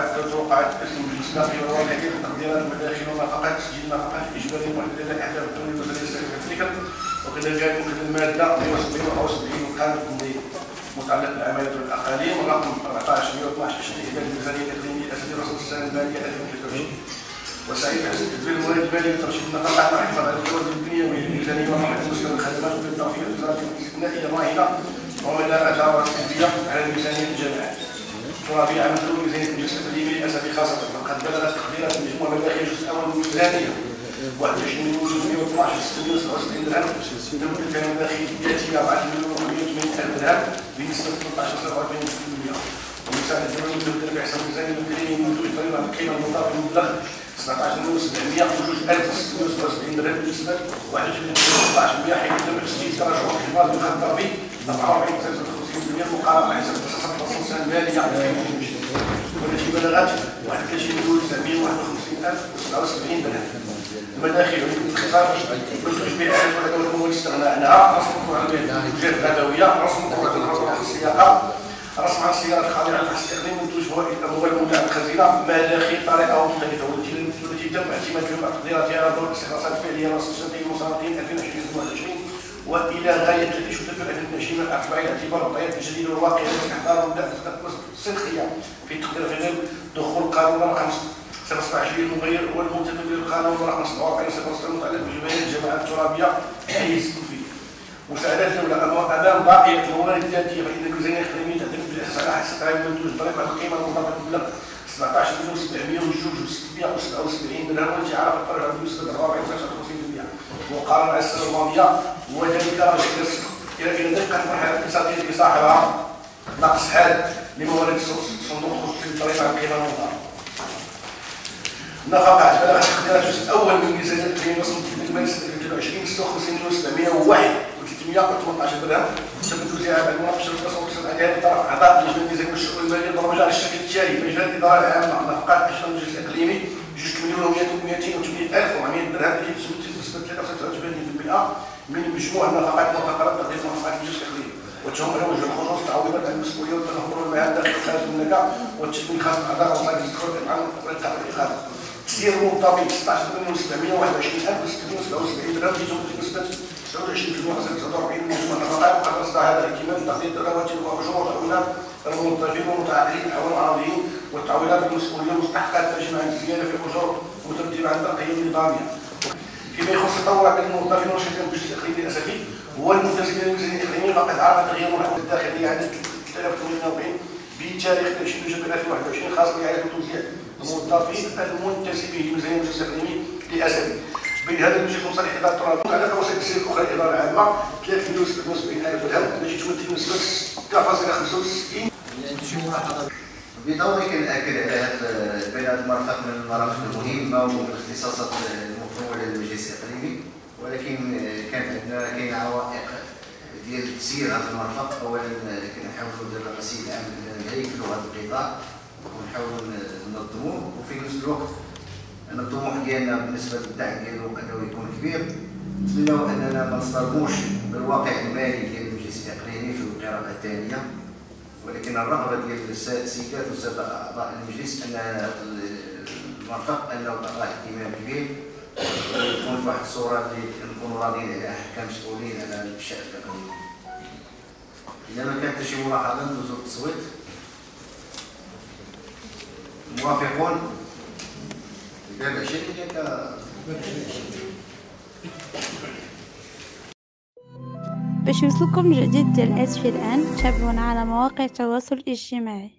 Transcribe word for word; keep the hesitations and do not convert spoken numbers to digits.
توقعت المجلس في مواقع تقديرات المداخل والنفقات تسجيل النفقات الاجباريه المحدده لاحدى الدول الوطنيه السابقه وكذلك ممكن الماده مئة وسبعين و سبعين القانون الجمهوري متعلق بالعماله والاقاليم رقم أربعة عشر مئة واثناش تشريع الى الميزانيه الاقليميه الاساسيه لرسم السنه الماليه ألفين وثلاثة وعشرين وسعيد حسن تدبير الموارد الماليه لترشيد النفقات مع الحفاظ على الجوده البنيه والميزانيه ومع مستوى الخدمات وبالتوفيق الوزاره الاستثنائيه راهنه ومدى اجار التنبيه على الميزانيه الجامعات. ترابيع مثل ميزانيه المجلس الاقليمي الاساسي خاصه وقد بلغت تقديرات المجموع مبالغ الجزء الاول من الميزانيه واحد وعشرين مليون وستمئة واثناش وستمئة وسبعة وسبعين درهم لمده كان داخلياتي أربعة مليون ومئة وثمانين ألف درهم بنسبه ثلاثة عشر فاصلة سبعة وأربعين بالمئة ومساعده الدوله المتمثله في احسان الميزانيه المدنيه منذ ضريبه القيمه المضافه المبلغ سبعة عشر مليون وسبعمئة وجوج ألف وستمئة وسبعة وسبعين درهم بنسبه واحد وعشرين فاصلة ستة عشر بالمئة حيث تم تسجيل تراجع الحفاظ بالخط الضريبي أربعة وأربعين فاصلة خمسين بالمئة مقارنه مع حساب مخصصات الرسم السنه الماليه والتي بلغت واحد وثلاثين مليون وتسعمئة وواحد وخمسين ألف وسبعة وسبعين درهم. المداخل باختصار تنتج بها الدوله والاموال الاستغناء عنها رسم القرعه الوجهات الغدويه رسم القرعه الرابطه السياقه رسم عن السيارات الخاضعه للفحص الاقليمي منتوج هو الاموال المودعه الخزينه مداخل طريقه مختلفه والتي تم اعتمادها تقديراتها على ضوء الاستخلاصات الفعليه رسم سنتين المصادرين ألفين وعشرين واحد وعشرين والى غايه ثلاثين شهر ألفين وعشرين من اعتبار الاعتبار الطيات الجديده والواقعيه واستحضار المبدا الصدقيه في تقدير غير دخول قانون رقم سبعة عشر المغير والمنتدب للقانون رقم سبعة وأربعين سبعة وستين المتعلق بجمعيه الجماعات الترابيه حيز فيه. مساعدات الدوله امام ضائعه الموارد الذاتيه فان الميزانيه الاقليميه تعتمد بالاساس على حسب تعامل منتوج ضريبه على القيمه المضافه المبلغ سبعة عشر مليون وسبعمئة وجوج وستمئة وسبعة وسبعين درهم والتي عرفت فرجها بنسبه أربعة وأربعين فاصلة خمسين بالمئة مقارنه مع السنه الماضيه وذلك راجع الى الى دقه المرحله الاقتصاديه التي صاحبها نقص حاد لموارد صندوق خصوصي للضريبه على القيمه المضافه. نفقات بلغت تقديرات الجزء الاول من ميزانيه الاقليميه رسم المال سنه ألفين وثلاثة وعشرين ستة وخمسين مليون وسبعمئة وواحد وثلاثمئة وثمانية عشر درهم تم توزيعها بعد مناقشه الرسم والرسم عليها بطرف اعضاء لجنه الميزانيه والشؤون الماليه برمجه على الشكل التالي: مجال الاداره العامه نفقات اشهر المجلس الاقليمي جوج مليون ومئتين وثمانين ألف وأربعمئة درهم التي تسمى بنسبه ثلاثة فاصلة تسعة وثمانين بالمئة من مجموع النفقات المعتبره تقدير نفقات المجلس الاقليمي وتشمل وجه الخصوص تعويضات عن المسؤوليه والتنفر والمهام داخل خارج المملكه والتشميل خاص باعضاء وصائل الاستخراج عن القطاع الاخراج. تسيير مرتبط ستة عشر مليون وسبعمئة وواحد وعشرين ألف وستمئة وسبعة وسبعين درهم بنسبه تسعة وعشرين بالمئة فاصلة تسعة وأربعين من مجموع النفقات وقد اصدر هذا الاهتمام بتقدير الرواتب واجور وحقوق الموظفين والمتعاقدين الحول العرضيين والتعويضات المسؤوليه والمستحقات تجمع الزياده في الاجور مترتبه على البقيه النظاميه. فيما يخص تطوع بين الموظفين والشركات المجلس الاقليمي الاساسي هو الملتزمين بالميزانيه الاقليميه فقد عرف تغيير محور الداخليه عدد ثلاثة آلاف وثمانمئة وأربعين بتاريخ عشرين جويلية ألفين وواحد وعشرين خاص باعاده توزيع الموظفين المنتسبين للميزانيه المجلس الاقليمي لاساسي. بين هذا المجلس المصالح اداره الترابط على وسائل التسيير الاخرى الاداره العامه ثلاثة مليون وستمئة وسبعين ألف درهم التي تمثل نسبه ستة فاصلة خمسة وستين. بدوري كنأكد على هذا البيانات المرفق من المرافق المهمه والاختصاصات المفروضه للمجلس الاقليمي، ولكن كانت عندنا كاين عوائق ديال تسيير هذا المرفق. اولا كنحاولوا نديروا الغسيل العام نهيكلوا هذا القطاع ونحاولوا ننظموه، وفي نفس الوقت ان الطموح ديالنا بالنسبه للدعم ديالو انه يكون كبير. نتمنوا اننا ما نصطدموش بالواقع المالي ديال المجلس الاقليمي في القراءه الثانيه، ولكن الرغبه ديال السيدات والساده اعضاء المجلس ان هذا المرفق انه راه اهتمام كبير ويكون في واحد الصوره اللي نكونوا راضيين عليها كمسؤولين على الشأن الاقليمي. اذا ما كانت شي ملاحظه ندوزو للتصويت. موافقون؟ قال عشرين ديال باش يوصلكم جديد ديال اسفي الان تابعونا على مواقع التواصل الاجتماعي.